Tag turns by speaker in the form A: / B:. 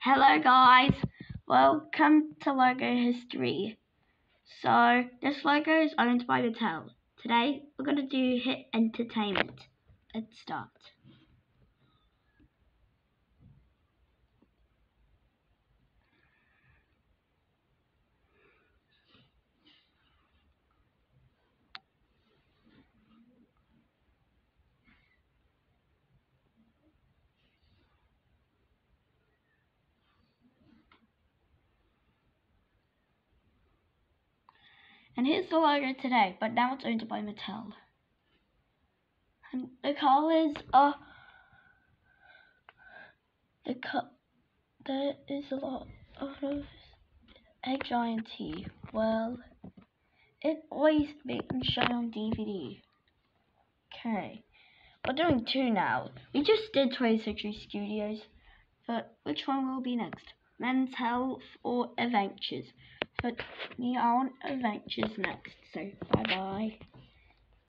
A: Hello guys, welcome to Logo History. So this logo is owned by Mattel. Today we're going to do HiT Entertainment. Let's start. And here's the logo today, but now it's owned by Mattel. And the colors are there is a lot of HiT. Well, it always been shown on DVD. Okay, we're doing two now. We just did 20th Century Studios, but which one will be next? Men's Health or Adventures? But we are on Adventures next, so bye bye.